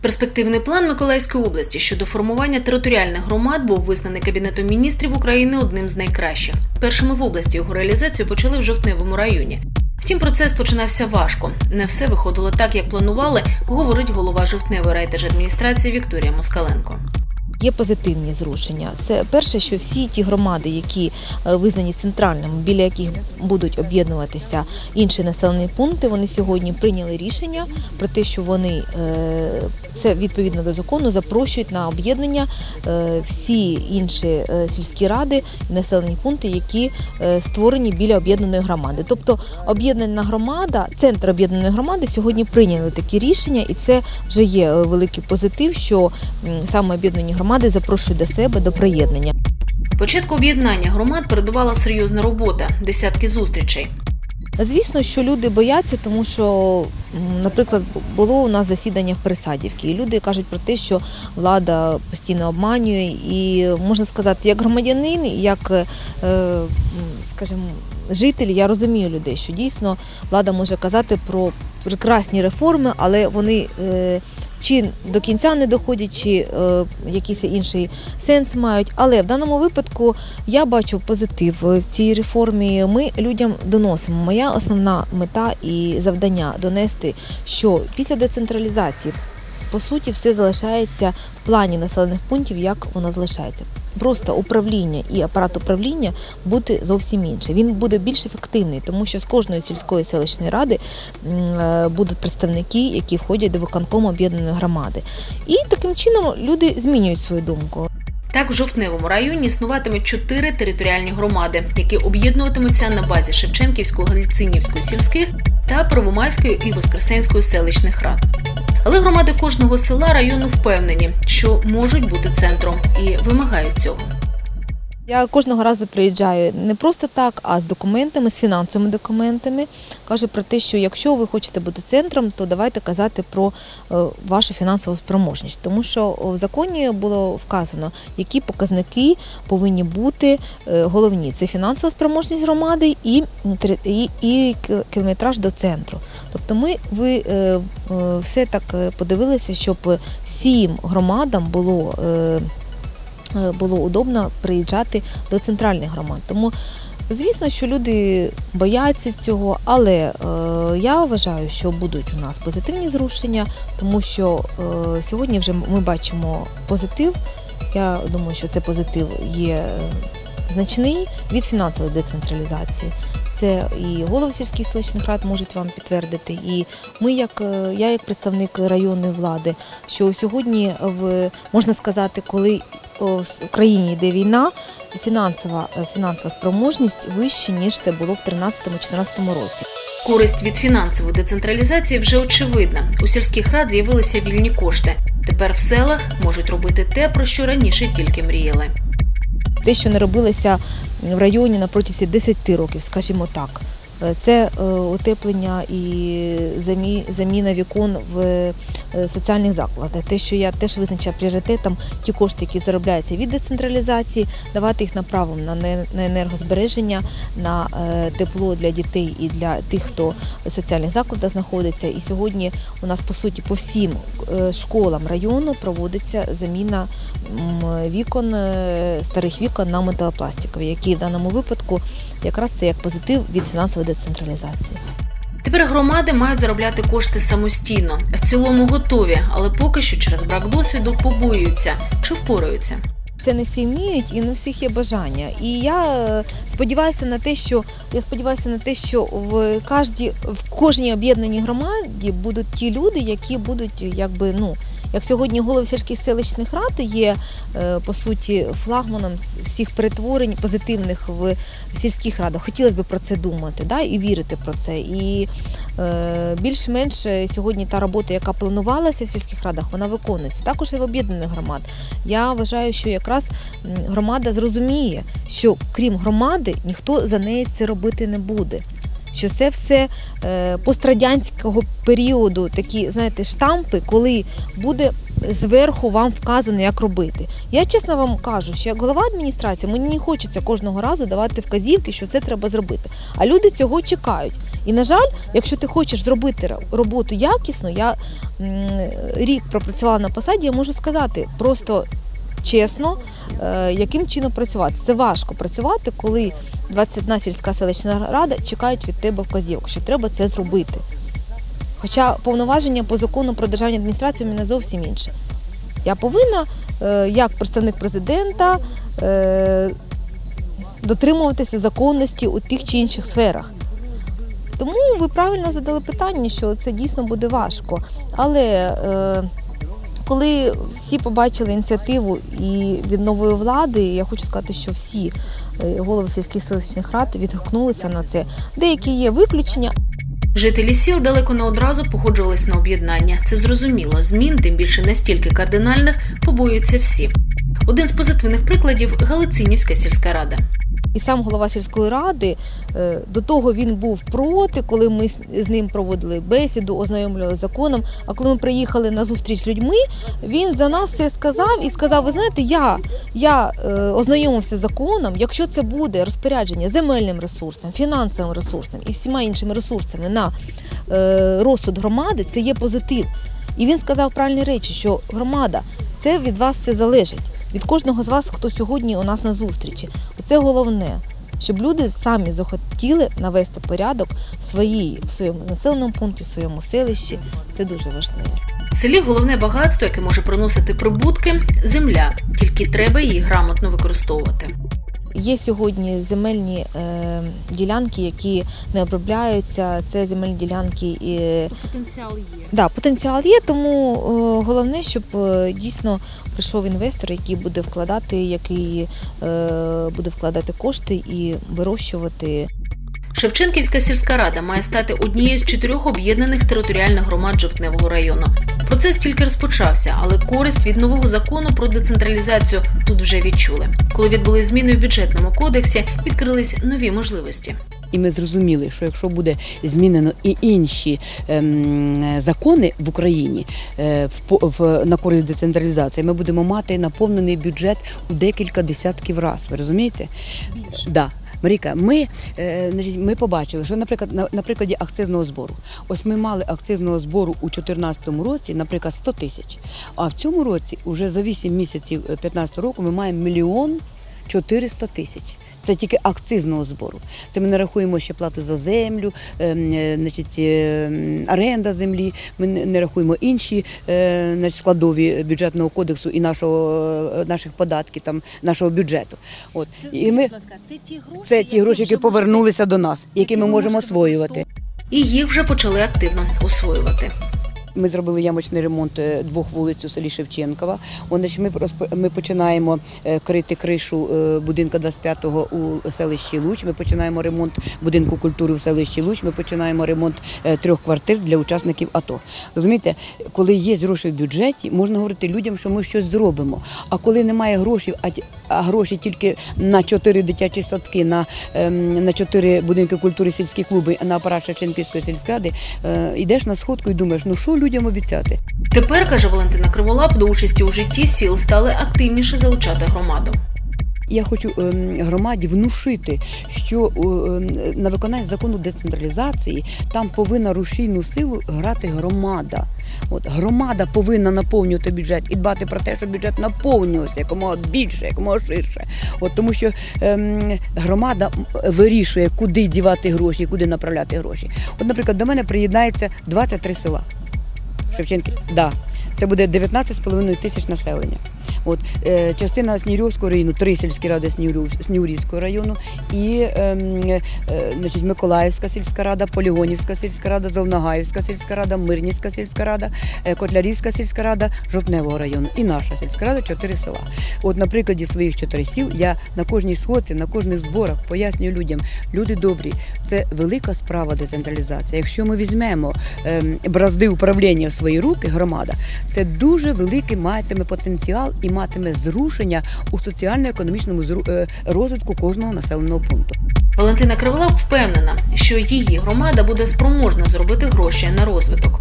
Перспективний план Миколаївської області щодо формування територіальних громад був визнаний Кабінетом міністрів України одним з найкращих. Першими в області його реалізацію почали в Жовтневому районі. Втім, процес починався важко. Не все виходило так, як планували, говорить голова Жовтневої райдержадміністрації Вікторія Москаленко. Є позитивні зрушення. Це перше, що всі ті громади, які визнані центральними, біля яких будуть об'єднуватися інші населені пункти, вони сьогодні прийняли рішення про те, що вони, це відповідно до закону, запрошують на об'єднання всі інші сільські ради і населені пункти, які створені біля об'єднаної громади. Тобто об'єднана громада, центр об'єднаної громади сьогодні прийняли такі рішення, і це вже є великий позитив, що саме об'єднані громади запрошують до себе, до приєднання. Початку об'єднання громад передувала серйозна робота, десятки зустрічей. Звісно, що люди бояться, тому що, наприклад, було у нас засідання в Пересадівці, і люди кажуть про те, що влада постійно обманює, і, можна сказати, як громадянин, як, скажімо, житель, я розумію людей, що дійсно влада може казати про прекрасні реформи, але вони чи до кінця не доходять, чи якийсь інший сенс мають. Але в даному випадку я бачу позитив в цій реформі. Ми людям доносимо. Моя основна мета і завдання – донести, що після децентралізації, по суті, все залишається в плані населених пунктів, як воно залишається. Просто управління і апарат управління буде зовсім інший. Він буде більш ефективний, тому що з кожної сільської селищної ради будуть представники, які входять до виконкому об'єднаної громади. І таким чином люди змінюють свою думку. Так, в Жовтневому районі існуватимуть 4 територіальні громади, які об'єднуватимуться на базі Шевченківської, Галицинівської сільських та Первомайської і Воскресенської селищних рад. Але громади кожного села району впевнені, що можуть бути центром і вимагають цього. Я кожного разу приїжджаю не просто так, а з документами, з фінансовими документами. Кажу про те, що якщо ви хочете бути центром, то давайте казати про вашу фінансову спроможність. Тому що в законі було вказано, які показники повинні бути головні. Це фінансова спроможність громади і кілометраж до центру. Тобто ви все так подивилися, щоб всім громадам було удобно приїжджати до центральних громад. Тому, звісно, що люди бояться цього, але я вважаю, що будуть у нас позитивні зрушення, тому що сьогодні вже ми бачимо позитив. Я думаю, що цей позитив є значний від фінансової децентралізації. Це і голови сільських селищних рад можуть вам підтвердити, і я як представник районної влади, що сьогодні, можна сказати, коли в країні йде війна, фінансова спроможність вища, ніж це було в 2013-2014 році. Користь від фінансової децентралізації вже очевидна. У сільських рад з'явилися вільні кошти. Тепер в селах можуть робити те, про що раніше тільки мріяли. Те, що не робилося в районі на протязі 10 років, скажімо так. Це утеплення і заміна вікон в соціальних закладах. Те, що я теж визначила пріоритетом, ті кошти, які заробляються від децентралізації, давати їх направом на енергозбереження, на тепло для дітей і для тих, хто в соціальних закладах знаходиться. І сьогодні у нас, по суті, по всім школам району проводиться заміна вікон, старих вікон на металопластикові, які в даному випадку якраз це як позитив від фінансової децентралізації. Тепер громади мають заробляти кошти самостійно. В цілому готові, але поки що через брак досвіду побоюються. Чи впораються? Це не всі вміють і не у всіх є бажання. І я сподіваюся на те, що в кожній об'єднаній громаді будуть ті люди, які будуть, як сьогодні голови сільських селищних рад є, по суті, флагманом всіх перетворень позитивних в сільських радах. Хотілося б про це думати, і вірити про це. І більш-менш сьогодні та робота, яка планувалася в сільських радах, вона виконується. Також і в об'єднаних громад. Я вважаю, що якраз громада зрозуміє, що крім громади ніхто за неї це робити не буде. Що це все пострадянського періоду, такі, знаєте, штампи, коли буде зверху вам вказано, як робити. Я чесно вам кажу, що як голова адміністрації, мені не хочеться кожного разу давати вказівки, що це треба зробити. А люди цього чекають. І, на жаль, якщо ти хочеш зробити роботу якісно, я рік пропрацювала на посаді, я можу сказати просто чесно, яким чином працювати. Це важко працювати, коли 21 сільська селищна рада чекають від тебе вказівок, що треба це зробити. Хоча повноваження по закону про державну адміністрацію у мене зовсім інше. Я повинна, як представник президента, дотримуватися законності у тих чи інших сферах. Тому ви правильно задали питання, що це дійсно буде важко. Але коли всі побачили ініціативу і від нової влади, я хочу сказати, що всі голови сільських селищних рад відгукнулися на це. Деякі є виключення. Жителі сіл далеко не одразу погоджувались на об'єднання. Це зрозуміло. Змін, тим більше настільки кардинальних, побоюються всі. Один з позитивних прикладів – Галицинівська сільська рада. І сам голова сільської ради, до того він був проти, коли ми з ним проводили бесіду, ознайомлювали з законом. А коли ми приїхали на зустріч з людьми, він за нас все сказав і сказав, ви знаєте, я ознайомився з законом, якщо це буде розпорядження земельним ресурсом, фінансовим ресурсом і всіма іншими ресурсами на розсуд громади, це є позитив. І він сказав правильні речі, що громада, це від вас все залежить. Від кожного з вас, хто сьогодні у нас на зустрічі. Це головне, щоб люди самі захотіли навести порядок в своєму населеному пункті, в своєму селищі. Це дуже важливо. В селі головне багатство, яке може приносити прибутки – земля. Тільки треба її грамотно використовувати. Є сьогодні земельні ділянки, які не обробляються. Це земельні ділянки. Потенціал є. Да, потенціал є, тому головне, щоб дійсно прийшов інвестор, який буде вкладати кошти і вирощувати. Шевченківська сільська рада має стати однією з 4 об'єднаних територіальних громад Жовтневого району. Процес тільки розпочався, але користь від нового закону про децентралізацію тут вже відчули. Коли відбулись зміни в бюджетному кодексі, відкрились нові можливості. І ми зрозуміли, що якщо буде змінено і інші закони в Україні на користь децентралізації, ми будемо мати наповнений бюджет у декілька десятків разів. Ви розумієте? Більше. Да. Маріка, ми побачили, що, наприклад, на прикладі акцизного збору. Ось ми мали акцизного збору у 2014 році, наприклад, 100 тисяч. А в цьому році, вже за 8 місяців 2015 року, ми маємо 1 400 000. Це тільки акцизного збору. Це ми не рахуємо ще плати за землю, оренда землі, ми не рахуємо інші складові бюджетного кодексу і наших податків, нашого бюджету. От. Це ті гроші, які повернулися до нас, які ми можемо освоювати. І їх вже почали активно освоювати. Ми зробили ямочний ремонт 2 вулиць у селі Шевченкова. Ми починаємо крити кришу будинку 25-го у селищі Луч. Ми починаємо ремонт будинку культури в селищі Луч. Ми починаємо ремонт 3 квартир для учасників АТО. Розумієте, коли є гроші в бюджеті, можна говорити людям, що ми щось зробимо. А коли немає грошей, а гроші тільки на 4 дитячі садки, на 4 будинки культури, сільські клуби, на апарат Шевченківської сільськради, йдеш на сходку і думаєш, що людям обіцяти. Тепер, каже Валентина Криволап, до участі у житті сіл стали активніше залучати громаду. Я хочу громаді внушити, що на виконання закону децентралізації там повинна рушійну силу грати громада. От, громада повинна наповнювати бюджет і дбати про те, щоб бюджет наповнювався якомога більше, якомога ширше. От, тому що громада вирішує, куди дівати гроші, куди направляти гроші. От, наприклад, до мене приєднається 23 села. Шевченків, да. Це буде 19,5 тисяч населення. От, частина Снігурівського району, 3 сільські ради Снігурівського району і Миколаївська сільська рада, Полігонівська сільська рада, Зеленогаївська сільська рада, Мирнівська сільська рада, Котлярівська сільська рада, Жовтневого району і наша сільська рада, 4 села. От на прикладі своїх 4 сіл я на кожній сходці, на кожних зборах пояснюю людям, люди добрі, це велика справа децентралізації. Якщо ми візьмемо бразди управління в свої руки, громада, це дуже великий матиме потенціал і матиме зрушення у соціально-економічному розвитку кожного населеного пункту. Валентина Криволап впевнена, що її громада буде спроможна зробити гроші на розвиток.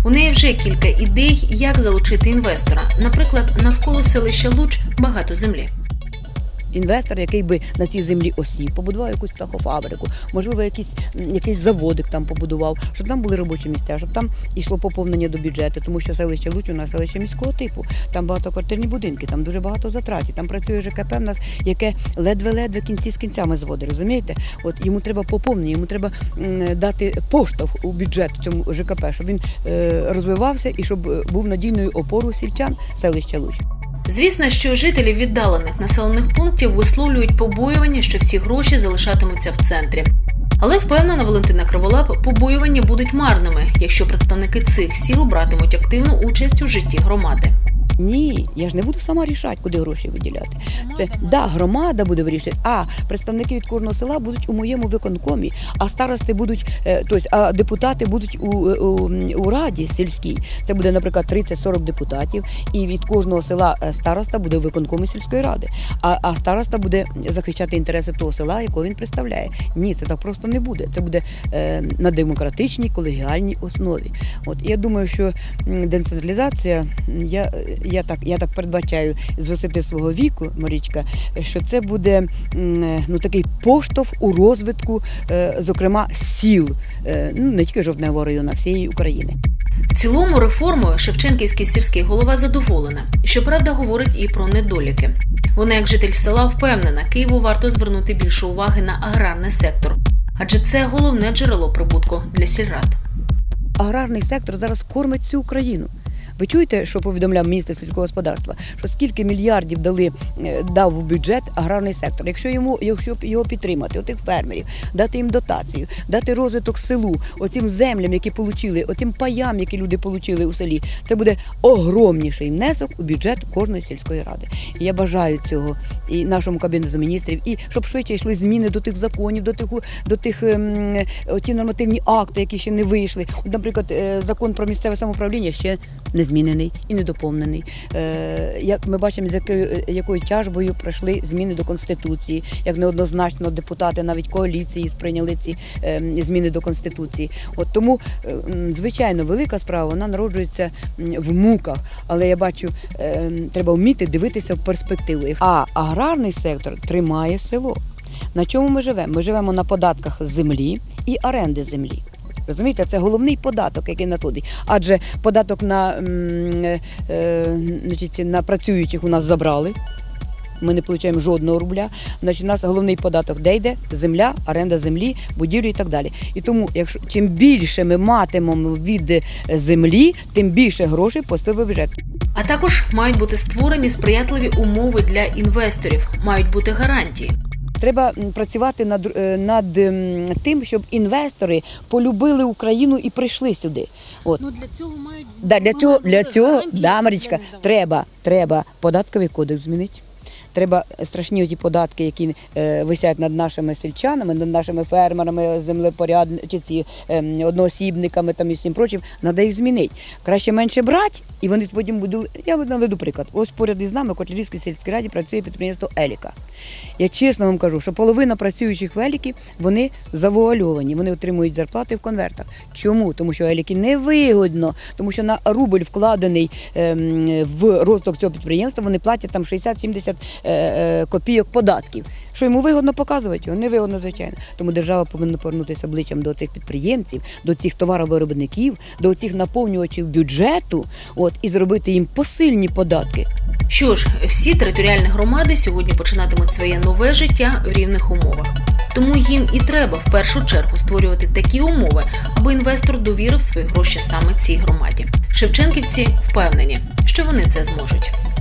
У неї вже кілька ідей, як залучити інвестора. Наприклад, навколо селища Луч багато землі. Інвестор, який би на цій землі осів, побудував якусь птахофабрику, можливо, якийсь заводик там побудував, щоб там були робочі місця, щоб там йшло поповнення до бюджету, тому що селище Луч у нас селище міського типу, там багатоквартирні будинки, там дуже багато затрат, там працює ЖКП в нас, яке ледве-ледве кінці з кінцями зводить, розумієте? От йому треба поповнення, йому треба дати поштовх у бюджет цьому ЖКП, щоб він розвивався і щоб був надійною опорою сільчан селища Луч. Звісно, що жителі віддалених населених пунктів висловлюють побоювання, що всі гроші залишатимуться в центрі. Але, впевнена Валентина Криволап, побоювання будуть марними, якщо представники цих сіл братимуть активну участь у житті громади. Ні, я ж не буду сама рішати, куди гроші виділяти. Громада буде вирішувати, а представники від кожного села будуть у моєму виконкомі, а старости будуть, а депутати будуть у раді сільській. Це буде, наприклад, 30-40 депутатів, і від кожного села староста буде у виконкомі сільської ради. А староста буде захищати інтереси того села, якого він представляє. Ні, це так просто не буде. Це буде на демократичній, колегіальній основі. От, я думаю, що децентралізація, я так передбачаю з висоти свого віку, Марічка, що це буде такий поштовх у розвитку, зокрема, сіл, не тільки Жовтневого району, а всієї України. В цілому реформою шевченківський сільський голова задоволена. Щоправда, говорить і про недоліки. Вона, як житель села, впевнена, Києву варто звернути більше уваги на аграрний сектор. Адже це головне джерело прибутку для сільрад. Аграрний сектор зараз кормить всю Україну. Ви чуєте, що повідомляв міністр сільського господарства, що скільки мільярдів дав в бюджет аграрний сектор. Якщо його підтримати, отих фермерів, дати їм дотацію, дати розвиток селу, оцим землям, які отримали, отим паям, які люди отримали у селі, це буде огромніший внесок у бюджет кожної сільської ради. І я бажаю цього і нашому Кабінету міністрів, і щоб швидше йшли зміни до тих законів, до тих ті нормативні акти, які ще не вийшли. От, наприклад, закон про місцеве самоуправління ще не змінений і не доповнений. Як ми бачимо, з якою тяжбою пройшли зміни до Конституції, як неоднозначно депутати навіть коаліції сприйняли ці зміни до Конституції. От тому, звичайно, велика справа, вона народжується в муках, але я бачу, треба вміти дивитися в перспективу. А аграрний сектор тримає село. На чому ми живемо? Ми живемо на податках землі і оренди землі. Розумієте, це головний податок, який надходить. Адже податок на працюючих у нас забрали. Ми не отримуємо жодного рубля. Значить, у нас головний податок де йде? Земля, оренда землі, будівлі і так далі. І тому, чим більше ми матимемо від землі, тим більше грошей поступить в бюджет. А також мають бути створені сприятливі умови для інвесторів, мають бути гарантії. Треба працювати над тим, щоб інвестори полюбили Україну і прийшли сюди. От. Для цього мають для цього, Марічка, треба податковий кодекс змінити. Треба страшні ті податки, які висять над нашими сільчанами, над нашими фермерами, землепорядниками, одноосібниками і всім прочим, треба їх змінити. Краще менше брати, і вони потім будуть... Я наведу приклад. Ось поряд із нами в Котлярівській сільській раді працює підприємство «Еліка». Я чесно вам кажу, що половина працюючих в «Елікі», вони завуальовані, вони отримують зарплати в конвертах. Чому? Тому що «Елікі» невигодно, тому що на рубль вкладений в розвиток цього підприємства, вони платять там 60-70 копійок податків. Що йому вигодно показувати? Його невигодно, звичайно. Тому держава повинна повернутися обличчям до цих підприємців, до цих товаровиробників, до цих наповнювачів бюджету, і зробити їм посильні податки. Що ж, всі територіальні громади сьогодні починатимуть своє нове життя в рівних умовах. Тому їм і треба в першу чергу створювати такі умови, аби інвестор довірив свої гроші саме цій громаді. Шевченківці впевнені, що вони це зможуть.